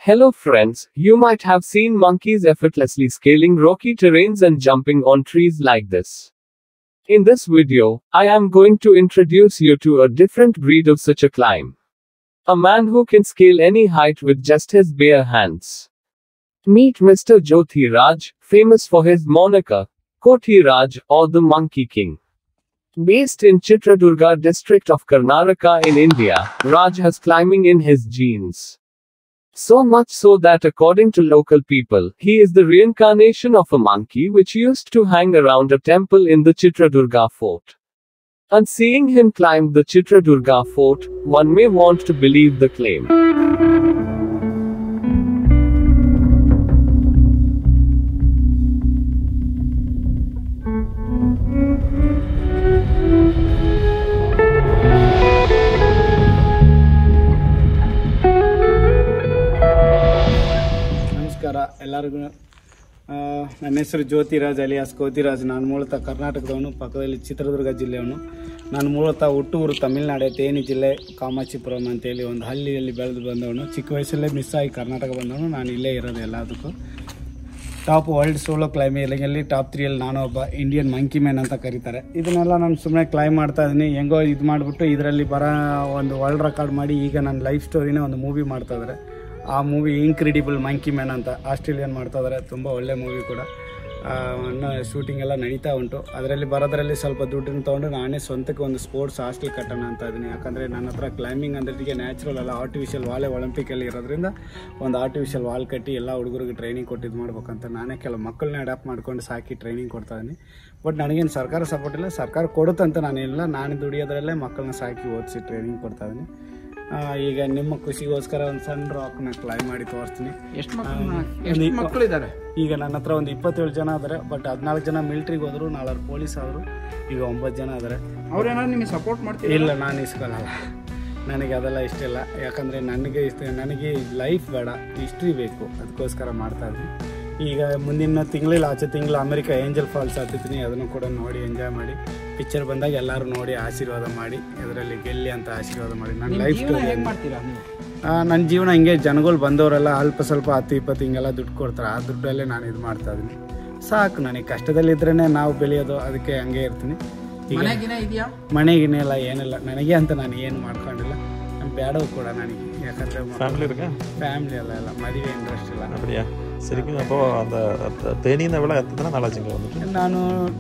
Hello friends, you might have seen monkeys effortlessly scaling rocky terrains and jumping on trees like this. In this video, I am going to introduce you to a different breed of such a climb. A man who can scale any height with just his bare hands. Meet Mr. Jyoti Raj, famous for his moniker, Koti Raj, or the Monkey King. Based in Chitradurga district of Karnataka in India, Raj has climbing in his genes. So much so that according to local people, he is the reincarnation of a monkey which used to hang around a temple in the Chitradurga fort. And seeing him climb the Chitradurga fort, one may want to believe the claim. ಎಲ್ಲರಿಗೂ ನನ್ನ ಹೆಸರು Jyothiraj alias Kothiraj. ನಾನು ಮೂಲತಃ ಕರ್ನಾಟಕದವನು, ಪಕ್ಕದಲ್ಲಿ ಚಿತ್ರದುರ್ಗ ಜಿಲ್ಲೆಯವನು. ನಾನು ಮೂಲತಃ ಹುಟ್ಟೂರು ತಮಿಳುನಾಡು ತೇನಿ ಜಿಲ್ಲೆ ಕಾಮಾಚಿಪುರಂ ಅಂತೇಳಿ ಒಂದು ಹಳ್ಳಿಯಲ್ಲಿ ಬೆಳೆದು ಬಂದವನು. ಚಿಕ್ಕ ವಯಸ್ಸಲ್ಲೇ ಮಿಸ್ ಆಗಿ ಕರ್ನಾಟಕ ಬಂದವನು. ನಾನು ಇಲ್ಲೇ ಇರೋದು ಎಲ್ಲದಕ್ಕೂ. ಟಾಪ್ ವರ್ಲ್ಡ್ ಸೋಲೋ ಕ್ಲೈಂಬಿಂಗಲ್ಲಿ ಟಾಪ್ 3ಯಲ್ಲಿ ನಾನು ಒಬ್ಬ ಇಂಡಿಯನ್ ಮಂಕಿ ಮ್ಯಾನ್ ಅಂತ ಕರೀತಾರೆ. ಇದನ್ನೆಲ್ಲ ನಾನು ಸುಮ್ಮನೆ ಕ್ಲೈಮ್ ಮಾಡ್ತಾ ಇದ್ದೀನಿ. ಹೆಂಗೋ ಇದು ಮಾಡಿಬಿಟ್ಟು ಇದರಲ್ಲಿ ಒಂದು ವರ್ಲ್ಡ್ ರೆಕಾರ್ಡ್ ಮಾಡಿ ಈಗ ನನ್ನ ಲೈಫ್ ಸ್ಟೋರಿನೇ ಒಂದು ಮೂವಿ ಮಾಡ್ತಾಯಿದ್ದಾರೆ. ಆ ಮೂವಿ ಇನ್ಕ್ರೆಡಿಬಲ್ ಮಂಕಿ ಮ್ಯಾನ್ ಅಂತ ಆಸ್ಟ್ರೇಲಿಯನ್ ಮಾಡ್ತಾ ಇದ್ದಾರೆ. ತುಂಬ ಒಳ್ಳೆ ಮೂವಿ ಕೂಡ. ಶೂಟಿಂಗ್ ಎಲ್ಲ ನಡೀತಾ ಉಂಟು. ಅದರಲ್ಲಿ ಸ್ವಲ್ಪ ದುಡ್ಡನ್ನು ತೊಗೊಂಡು ನಾನೇ ಸ್ವಂತಕ್ಕೆ ಒಂದು ಸ್ಪೋರ್ಟ್ಸ್ ಹಾಸ್ಟೆಲ್ ಕಟ್ಟೋಣ ಅಂತ ಇದ್ದೀನಿ. ಯಾಕಂದರೆ ನನ್ನ ಹತ್ರ ಕ್ಲೈಂಬಿಂಗ್ ಅಂದ್ರಿಗೆ ನ್ಯಾಚುರಲ್ ಅಲ್ಲ, ಆರ್ಟಿಫಿಷಿಯಲ್ ವಾಲೇ ಒಲಿಂಪಿಕಲ್ಲಿ ಇರೋದ್ರಿಂದ ಒಂದು ಆರ್ಟಿಫಿಷಿಯಲ್ ವಾಲ್ ಕಟ್ಟಿ ಎಲ್ಲ ಹುಡುಗರಿಗೆ ಟ್ರೈನಿಂಗ್ ಕೊಟ್ಟಿದ್ದು ಮಾಡ್ಬೇಕಂತ ನಾನೇ ಕೆಲವು ಮಕ್ಕಳನ್ನ ಅಡಾಪ್ಟ್ ಮಾಡ್ಕೊಂಡು ಸಾಕಿ ಟ್ರೈನಿಂಗ್ ಕೊಡ್ತಾ ಇದ್ದೀನಿ. ಬಟ್ ನನಗೇನು ಸರ್ಕಾರ ಸಪೋರ್ಟ್ ಇಲ್ಲ, ಸರ್ಕಾರ ಕೊಡುತ್ತಂತ ನಾನಿಲ್ಲ. ನಾನು ದುಡಿಯೋದ್ರಲ್ಲೇ ಮಕ್ಕಳನ್ನ ಸಾಕಿ ಓದಿಸಿ ಟ್ರೈನಿಂಗ್ ಕೊಡ್ತಾ ಇದ್ದೀನಿ. ಈಗ ನಿಮ್ಮ ಖುಷಿಗೋಸ್ಕರ ಒಂದು ಸಣ್ಣ ರಾಕ್ನ ಕ್ಲೈಮ್ ಮಾಡಿ ತೋರಿಸ್ತೀನಿ. ಎಷ್ಟು ಮಕ್ಕಳಿದ್ದಾರೆ? ಈಗ ನನ್ನ ಹತ್ರ ಒಂದು 27 ಜನ ಇದ್ದಾರೆ. ಬಟ್ 14 ಜನ ಮಿಲಿಟ್ರಿಗೆ ಹೋದ್ರು, 4 ಪೊಲೀಸ್ ಆದರು. ಈಗ 9 ಜನ ಇದ್ದಾರೆ. ಅವ್ರೇನಾದ್ರು ನಿಮಗೆ ಸಪೋರ್ಟ್ ಮಾಡ್ತೀವಿ? ಇಲ್ಲ, ನಾನು ಇಸ್ಕೊಳ್ಳಲ್ಲ. ನನಗೆ ಅದೆಲ್ಲ ಇಷ್ಟ ಇಲ್ಲ. ಯಾಕಂದರೆ ನನಗೆ ಲೈಫ್ ಬೇಡ, ಹಿಸ್ಟ್ರಿ ಬೇಕು. ಅದಕ್ಕೋಸ್ಕರ ಮಾಡ್ತಾಯಿದ್ದೀನಿ. ಈಗ ಮುಂದಿನ ಆಚೆ ತಿಂಗಳು ಅಮೆರಿಕ ಏಂಜಲ್ ಫಾಲ್ಸ್ ಹತ್ತಿದ್ದೀನಿ. ಅದನ್ನು ಕೂಡ ನೋಡಿ ಎಂಜಾಯ್ ಮಾಡಿ, ಪಿಕ್ಚರ್ ಬಂದಾಗ ಎಲ್ಲರೂ ನೋಡಿ ಆಶೀರ್ವಾದ ಮಾಡಿ, ಅದರಲ್ಲಿ ಗೆಲ್ಲಿ ಅಂತ ಆಶೀರ್ವಾದ ಮಾಡಿ. ನನ್ನ ಲೈಫ್ ಸ್ಟೋರಿ ಮಾಡ್ತೀರಾ? ನನ್ನ ಜೀವನ ಹಿಂಗೆ ಜನಗಳು ಬಂದವರೆಲ್ಲ ಅಲ್ಪ ಸ್ವಲ್ಪ 10-20 ಹಿಂಗೆಲ್ಲ ದುಡ್ಡು ಕೊಡ್ತಾರೆ. ಆ ದುಡ್ಡಲ್ಲೇ ನಾನು ಇದು ಮಾಡ್ತಾಯಿದ್ದೀನಿ. ಸಾಕು, ನನಗೆ ಕಷ್ಟದಲ್ಲಿದ್ರೇ ನಾವು ಬೆಳೆಯೋದು. ಅದಕ್ಕೆ ಹಂಗೆ ಇರ್ತೀನಿ. ಇದೆಯಾ? ಮನೆಗಿನೇ ಎಲ್ಲ ಏನಿಲ್ಲ ನನಗೆ ಅಂತ ನಾನು ಏನು ಮಾಡ್ಕೊಂಡಿಲ್ಲ. ನಮ್ಮ ಬೇಡವು ಕೂಡ ನನಗೆ. ಯಾಕಂದರೆ ಫ್ಯಾಮಿಲಿ ಎಲ್ಲ ಮದುವೆ ಇಂಟ್ರೆಸ್ಟ್ ಇಲ್ಲ. ശരിക്കും അപ്പോൾ തേനിന്ന് എവിടെ എത്ര നാളാച്ചെങ്കിൽ വന്നിട്ട്? ನಾನು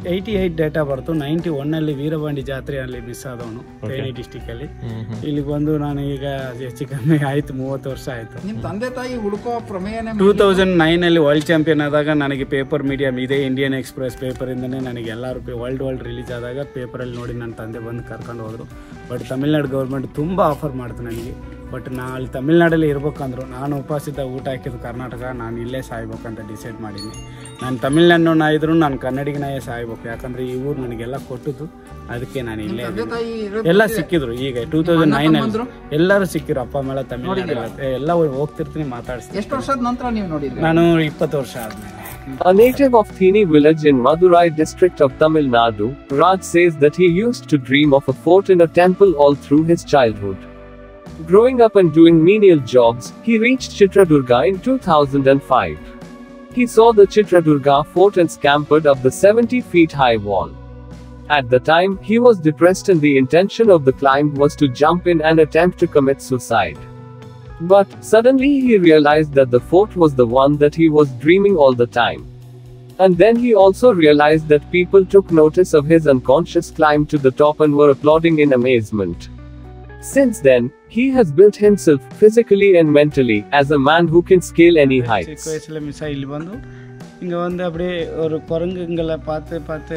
88 ಡೇಟ್ ಆಫ್ ಬರ್ತು. 91ನಲ್ಲಿ ವೀರಬಂಡಿ ಜಾತ್ರೆಯಲ್ಲಿ ಮಿಸ್ ಆದವನು, ತೇನಿ ಡಿಸ್ಟಿಕಲ್ಲಿ. ಇಲ್ಲಿಗೆ ಬಂದು ನಾನು ಈಗ ಹೆಚ್ಚು ಕಮ್ಮಿ ಆಯಿತು, 30 ವರ್ಷ ಆಯಿತು. ನಿಮ್ಮ ತಂದೆ ತಾಯಿ ಹುಡುಕೋ ಪ್ರಮೇಯನೇ 2009ನಲ್ಲಿ ವರ್ಲ್ಡ್ ಚಾಂಪಿಯನ್ ಆದಾಗ ನನಗೆ ಪೇಪರ್ ಮೀಡಿಯಮ್ ಇದೇ ಇಂಡಿಯನ್ ಎಕ್ಸ್ಪ್ರೆಸ್ ಪೇಪರಿಂದನೇ ನನಗೆ ಎಲ್ಲರೂ ವರ್ಲ್ಡ್ ರಿಲೀಸ್ ಆದಾಗ ಪೇಪರಲ್ಲಿ ನೋಡಿ ನನ್ನ ತಂದೆ ಬಂದು ಕರ್ಕೊಂಡು ಹೋದರು. ಬಟ್ ತಮಿಳ್ನಾಡು ಗೌರ್ಮೆಂಟ್ ತುಂಬ ಆಫರ್ ಮಾಡ್ತು ನನಗೆ. ಬಟ್ ನಾನು ಅಲ್ಲಿ ತಮಿಳ್ನಾಡಲ್ಲಿ ಇರ್ಬೇಕಂದ್ರು ನಾನು ಉಪವಾಸಿತ ಊಟ ಹಾಕಿದ್ದು ಕರ್ನಾಟಕ, ನಾನು ಇಲ್ಲೇ ಸಾಯ್ಬೇಕಂತ ಡಿಸೈಡ್ ಮಾಡಿದ್ದೀನಿ. ನಾನು ತಮಿಳ್ನಾಡು ನಾಯಿದ್ರು ನಾನು ಕನ್ನಡಿಗನಾಯೇ ಸಾಯ್ಬೇಕು. ಯಾಕಂದರೆ ಈ ಊರು ನನಗೆಲ್ಲ ಕೊಟ್ಟಿದ್ದು, ಅದಕ್ಕೆ ನಾನು ಇಲ್ಲೇ ಎಲ್ಲ ಸಿಕ್ಕಿದ್ರು. ಈಗ 2009ನಲ್ಲಿ ಎಲ್ಲರೂ ಸಿಕ್ಕಿದ್ರು. ಅಪ್ಪ ಅಮ್ಮ ತಮಿಳ್ನಾಡು ಎಲ್ಲ ಹೋಗ್ತಿರ್ತೀನಿ, ಮಾತಾಡ್ತೀನಿ. ಎಷ್ಟು ವರ್ಷದ ನಂತರ ನೀವು ನೋಡಿದ್ರಿ? ನಾನು 20 ವರ್ಷ ಆದ್ಮೇಲೆ. A native of Thini village in Madurai district of Tamil Nadu, Raj says that he used to dream of a fort in a temple all through his childhood. Growing up and doing menial jobs, he reached Chitradurga in 2005. He saw the Chitradurga fort and scampered up the 70 feet high wall. At the time, he was depressed and the intention of the climb was to jump in and attempt to commit suicide. But suddenly he realized that the fort was the one that he was dreaming all the time. And then he also realized that people took notice of his unconscious climb to the top and were applauding in amazement. Since then, he has built himself physically and mentally as a man who can scale any heights. சின்ன வயசுல miss ஆகி வந்து இங்கே வந்து அப்படியே ஒரு குரங்குங்களை பார்த்து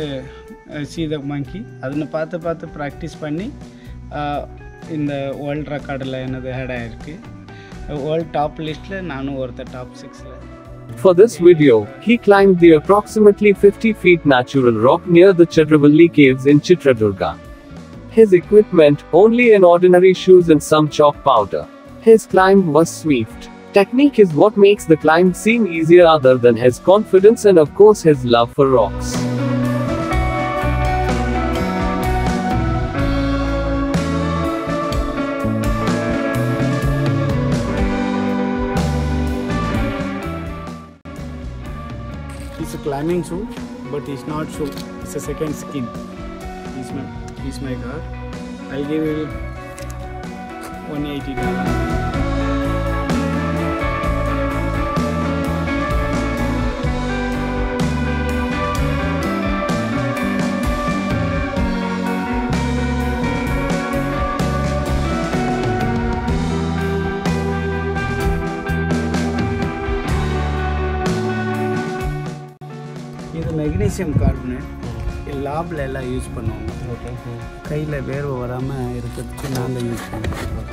சீத மங்கி ಅದನ್ನು பார்த்து ப்ராக்டிஸ் பண்ணி இந்த வேர்ல்ட் ரெக்கார்டில் என்னது ஹெட் ஆயிருக்கு. வேர்ல்ட் டாப் லிஸ்ட்டில் நானும் ஒருத்தர் டாப் 6ல. For this video, he climbed the approximately 50 feet natural rock near the Chadravalli caves in Chitradurga. His equipment, only an ordinary shoes and some chalk powder. His climb was swift. Technique is what makes the climb seem easier other than his confidence and of course his love for rocks. climbing shoe, but it's not shoe. It's a second skin. He's my car. I'll give you $180. இது magnesium carbonate லேப்ல எல்லாம் use பண்ணுவாங்க. கையில் வேர்வை வராமல் இருக்கிறதுக்கு நாங்கள் use பண்ணுவோம்.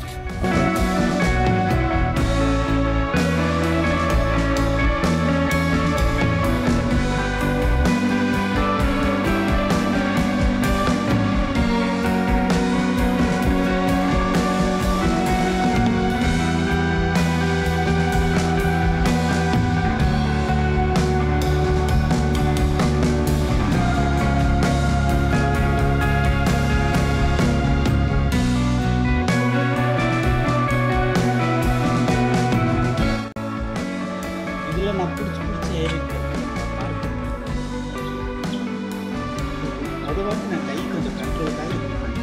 நான் பிடிச்சி ஏறிட்டேன். அது வந்து நான் கை கொஞ்சம் கண்ட்ரோலுக்காக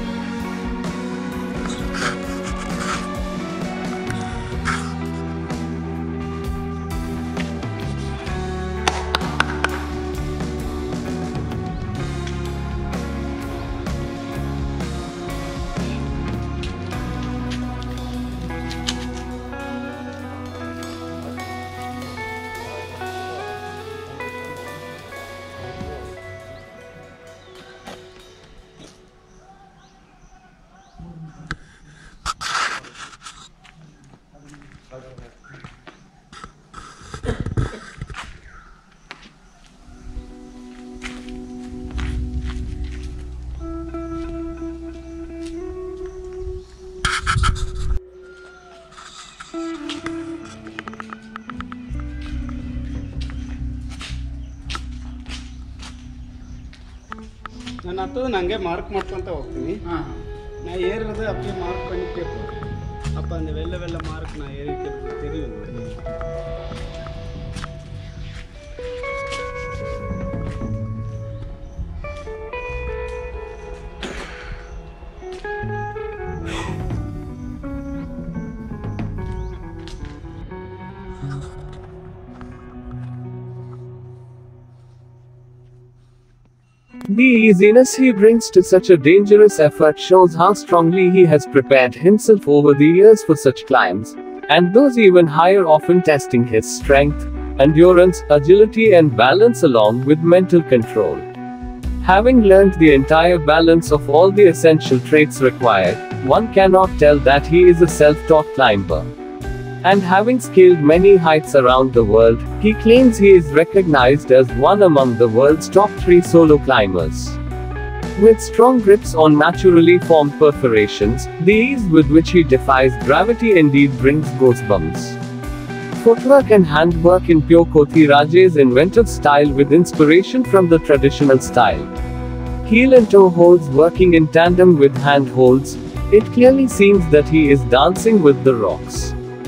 ನಾನು ಹತ್ತೋದು ನನಗೆ ಮಾರ್ಕ್ ಮಾಡ್ಕೊತ ಹೋಗ್ತೀನಿ. ನಾ ಏರೋದು அப்படியே மார்க் பண்ணிட்டே போகிறேன். அப்போ அந்த வெள்ளை வெள்ளை மார்க் நான் ஏறிக்கிறது தெரியும். The easiness he brings to such a dangerous effort shows how strongly he has prepared himself over the years for such climbs, and those even higher, often testing his strength, endurance, agility and balance along with mental control. Having learned the entire balance of all the essential traits required, one cannot tell that he is a self-taught climber. And having scaled many heights around the world, he claims he is recognized as one among the world's top 3 solo climbers. With strong grips on naturally formed perforations, the ease with which he defies gravity indeed brings goosebumps. Footwork and handwork in pure Kotiraja's inventive style with inspiration from the traditional style. Heel and toe holds working in tandem with hand holds, it clearly seems that he is dancing with the rocks.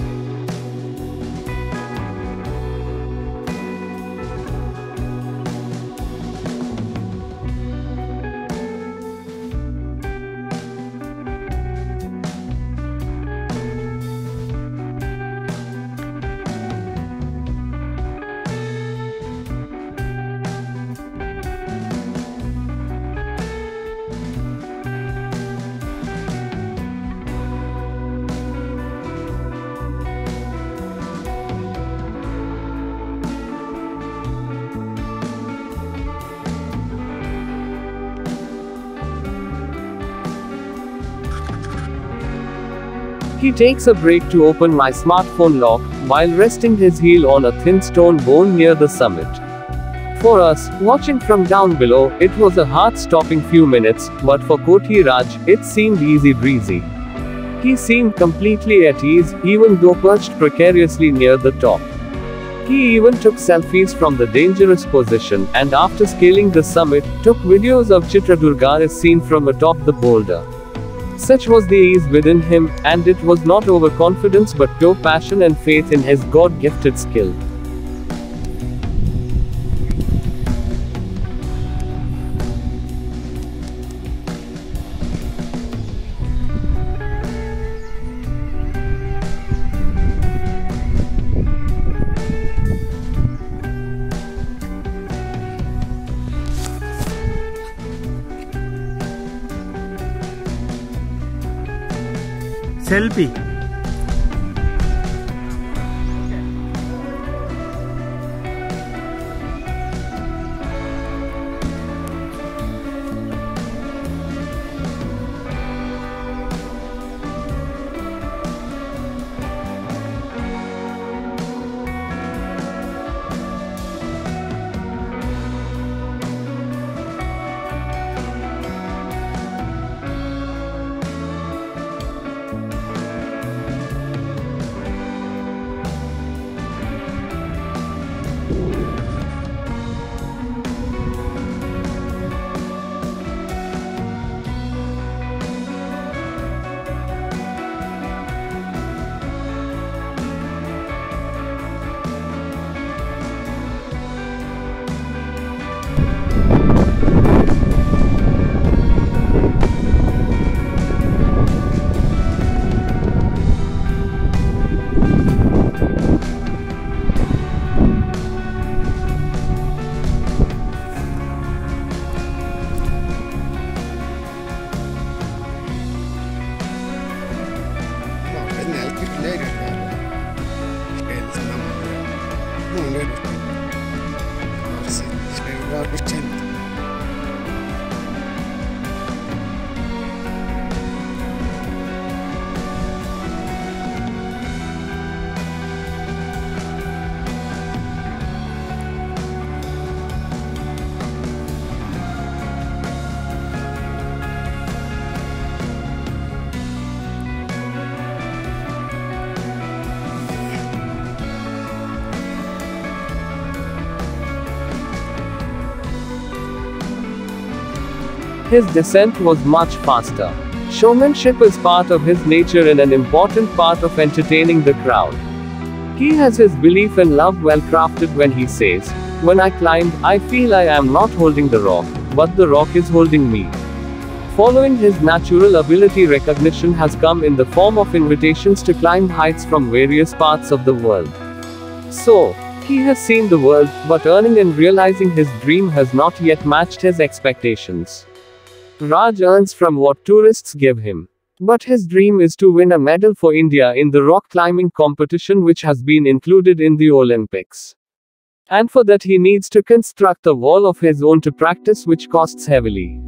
He takes a break to open my smartphone lock, while resting his heel on a thin stone bone near the summit. For us, watching from down below, it was a heart-stopping few minutes, but for Kotiraj, it seemed easy breezy. He seemed completely at ease, even though perched precariously near the top. He even took selfies from the dangerous position, and after scaling the summit, took videos of Chitradurga as seen from atop the boulder. Such was the ease within him, and it was not overconfidence but pure passion and faith in his God-gifted skill. Selfie. His descent was much faster. Showmanship is part of his nature and an important part of entertaining the crowd. He has his belief and love well crafted when he says, "When I climbed, I feel I am not holding the rock, but the rock is holding me." Following his natural ability, recognition has come in the form of invitations to climb heights from various parts of the world. So, he has seen the world, but earning and realizing his dream has not yet matched his expectations. Raj earns from what tourists give him. But his dream is to win a medal for India in the rock climbing competition, which has been included in the Olympics. And for that he needs to construct a wall of his own to practice, which costs heavily.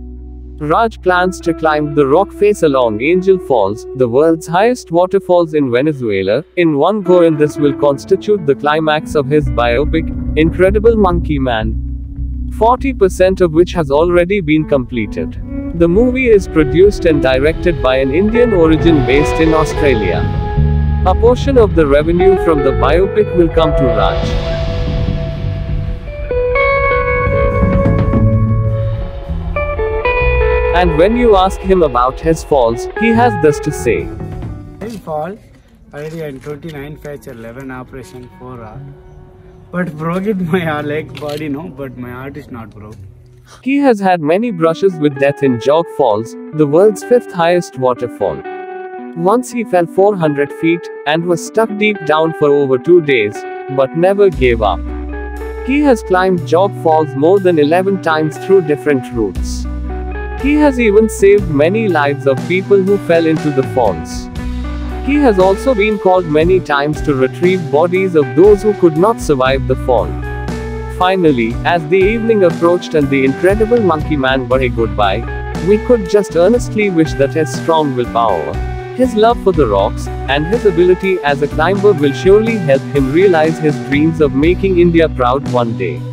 Raj plans to climb the rock face along Angel Falls, the world's highest waterfalls in Venezuela, in one go, and this will constitute the climax of his biopic, Incredible Monkey Man, 40% of which has already been completed. The movie is produced and directed by an Indian origin based in Australia. A portion of the revenue from the biopic will come to Raj. And when you ask him about his falls, he has this to say. I fall already in 29 fracture, 11 operation, 4 hours. But broke it my leg body, no, but my heart is not broke. He has had many brushes with death in Jog Falls, the world's 5th highest waterfall. Once he fell 400 feet, and was stuck deep down for over 2 days, but never gave up. He has climbed Jog Falls more than 11 times through different routes. He has even saved many lives of people who fell into the falls. He has also been called many times to retrieve bodies of those who could not survive the fall. Finally, as the evening approached and the Incredible Monkey Man bade goodbye, we could just earnestly wish that his strong willpower, his love for the rocks, and his ability as a climber will surely help him realize his dreams of making India proud one day.